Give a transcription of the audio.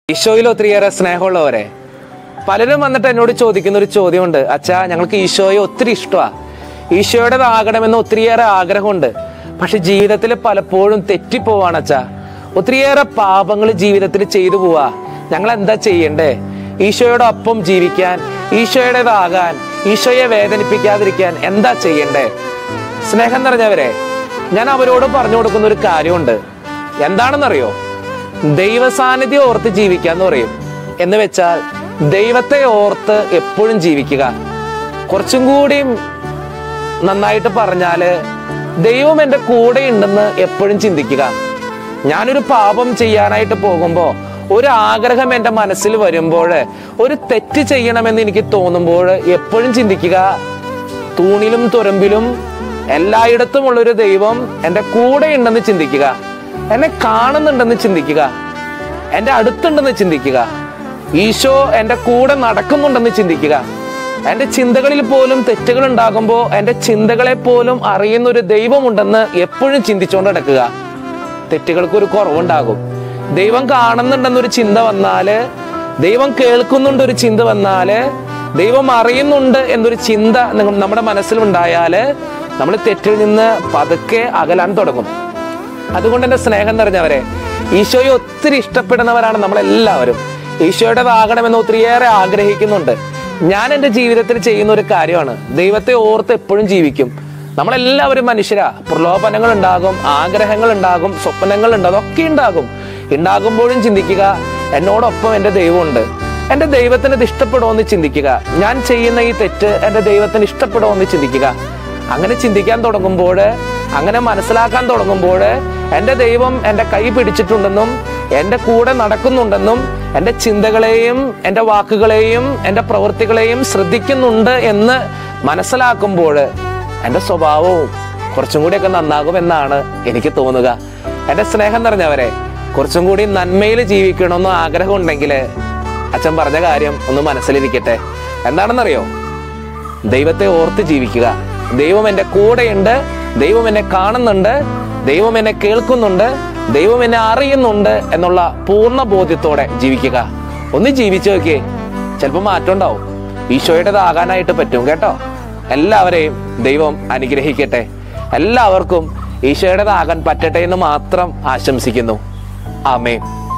ഈശോയിൽ ഒത്തിരിയേറെ സ്നേഹമുള്ളവരെ, പലരും വന്നിട്ട് എന്നോട് ചോദിക്കുന്ന ഒരു ചോദ്യമുണ്ട്. അച്ഛാ, ഞങ്ങൾക്ക് ഈശോയെ ഒത്തിരി ഇഷ്ടമാണ്, ഈശോയുടേതാകണമെന്ന് ഒത്തിരിയേറെ ആഗ്രഹമുണ്ട്. പക്ഷെ ജീവിതത്തിൽ പലപ്പോഴും തെറ്റിപ്പോവാണ് അച്ഛാ. ഒത്തിരിയേറെ പാപങ്ങൾ ജീവിതത്തിൽ ചെയ്തു പോവാ. ഞങ്ങൾ എന്താ ചെയ്യണ്ടേ? ഈശോയോടൊപ്പം ജീവിക്കാൻ, ഈശോയുടേതാകാൻ, ഈശോയെ വേദനിപ്പിക്കാതിരിക്കാൻ എന്താ ചെയ്യണ്ടേ? സ്നേഹം നിറഞ്ഞവരെ, ഞാൻ അവരോട് പറഞ്ഞു കൊടുക്കുന്ന ഒരു കാര്യമുണ്ട്. എന്താണെന്നറിയോ? ദൈവസാന്നിധ്യം ഓർത്ത് ജീവിക്കാന്ന് പറയും. എന്ന് വെച്ചാൽ ദൈവത്തെ ഓർത്ത് എപ്പോഴും ജീവിക്കുക. കുറച്ചും കൂടി നന്നായിട്ട് പറഞ്ഞാല്, ദൈവം എൻ്റെ കൂടെ ഉണ്ടെന്ന് എപ്പോഴും ചിന്തിക്കുക. ഞാനൊരു പാപം ചെയ്യാനായിട്ട് പോകുമ്പോ, ഒരു ആഗ്രഹം എൻ്റെ മനസ്സിൽ വരുമ്പോൾ, ഒരു തെറ്റ് ചെയ്യണമെന്ന് എനിക്ക് തോന്നുമ്പോൾ എപ്പോഴും ചിന്തിക്കുക, തൂണിലും തുരമ്പിലും എല്ലായിടത്തുമുള്ളൊരു ദൈവം എൻ്റെ കൂടെ ഉണ്ടെന്ന് ചിന്തിക്കുക. എന്നെ കാണുന്നുണ്ടെന്ന് ചിന്തിക്കുക, എൻ്റെ അടുത്തുണ്ടെന്ന് ചിന്തിക്കുക, ഈശോ എൻ്റെ കൂടെ നടക്കുന്നുണ്ടെന്ന് ചിന്തിക്കുക. എൻ്റെ ചിന്തകളിൽ പോലും തെറ്റുകൾ ഉണ്ടാകുമ്പോൾ എൻ്റെ ചിന്തകളെ പോലും അറിയുന്ന ഒരു ദൈവമുണ്ടെന്ന് എപ്പോഴും ചിന്തിച്ചുകൊണ്ട് നടക്കുക. തെറ്റുകൾക്കൊരു കുറവുണ്ടാകും. ദൈവം കാണുന്നുണ്ടെന്നൊരു ചിന്ത വന്നാല്, ദൈവം കേൾക്കുന്നുണ്ടൊരു ചിന്ത വന്നാല്, ദൈവം അറിയുന്നുണ്ട് എന്നൊരു ചിന്ത നമ്മുടെ മനസ്സിലുണ്ടായാല് നമ്മൾ തെറ്റിൽ നിന്ന് പതുക്കെ അകലാൻ തുടങ്ങും. അതുകൊണ്ട് എൻ്റെ സ്നേഹം നിറഞ്ഞവരെ, ഈശോയെ ഒത്തിരി ഇഷ്ടപ്പെടുന്നവരാണ് നമ്മളെല്ലാവരും. ഈശോയുടേതാകണമെന്ന് ഒത്തിരിയേറെ ആഗ്രഹിക്കുന്നുണ്ട്. ഞാൻ എൻ്റെ ജീവിതത്തിൽ ചെയ്യുന്ന ഒരു കാര്യമാണ്, ദൈവത്തെ ഓർത്ത് എപ്പോഴും ജീവിക്കും. നമ്മളെല്ലാവരും മനുഷ്യരാ. പ്രലോഭനങ്ങൾ ഉണ്ടാകും, ആഗ്രഹങ്ങൾ ഉണ്ടാകും, സ്വപ്നങ്ങൾ ഉണ്ട്, അതൊക്കെ ഉണ്ടാകും. ഉണ്ടാകുമ്പോഴും ചിന്തിക്കുക, എന്നോടൊപ്പം എൻ്റെ ദൈവമുണ്ട്. എൻ്റെ ദൈവത്തിന് ഇത് ഇഷ്ടപ്പെടുമോയെന്ന് ചിന്തിക്കുക. ഞാൻ ചെയ്യുന്ന ഈ തെറ്റ് എൻ്റെ ദൈവത്തിന് ഇഷ്ടപ്പെടുമോയെന്ന് ചിന്തിക്കുക. അങ്ങനെ ചിന്തിക്കാൻ തുടങ്ങുമ്പോൾ, അങ്ങനെ മനസ്സിലാക്കാൻ തുടങ്ങുമ്പോൾ, എൻ്റെ ദൈവം എൻ്റെ കൈ പിടിച്ചിട്ടുണ്ടെന്നും എൻ്റെ കൂടെ നടക്കുന്നുണ്ടെന്നും എൻ്റെ ചിന്തകളെയും എൻ്റെ വാക്കുകളെയും എൻ്റെ പ്രവൃത്തികളെയും ശ്രദ്ധിക്കുന്നുണ്ട് എന്ന് മനസ്സിലാക്കുമ്പോൾ എൻ്റെ സ്വഭാവവും കുറച്ചും കൂടിയൊക്കെ നന്നാകുമെന്നാണ് എനിക്ക് തോന്നുക. എൻ്റെ സ്നേഹം നിറഞ്ഞവരെ, കുറച്ചും കൂടി നന്മയിൽ ജീവിക്കണമെന്ന് ആഗ്രഹം ഉണ്ടെങ്കിൽ അച്ഛൻ പറഞ്ഞ കാര്യം ഒന്ന് മനസ്സിലിരിക്കട്ടെ. എന്താണെന്നറിയോ? ദൈവത്തെ ഓർത്ത് ജീവിക്കുക. ദൈവം എൻ്റെ കൂടെയുണ്ട്, ദൈവം എന്നെ കാണുന്നുണ്ട്, ദൈവം എന്നെ കേൾക്കുന്നുണ്ട്, ദൈവം എന്നെ അറിയുന്നുണ്ട് എന്നുള്ള പൂർണ്ണ ബോധ്യത്തോടെ ജീവിക്കുക. ഒന്ന് ജീവിച്ചു നോക്കിയേ, ചിലപ്പോൾ മാറ്റം ഉണ്ടാവും. ഈശോയുടേതാകാനായിട്ട് പറ്റും കേട്ടോ. എല്ലാവരെയും ദൈവം അനുഗ്രഹിക്കട്ടെ. എല്ലാവർക്കും ഈശോയുടേതാകാൻ പറ്റട്ടെ എന്ന് മാത്രം ആശംസിക്കുന്നു. ആമേൻ.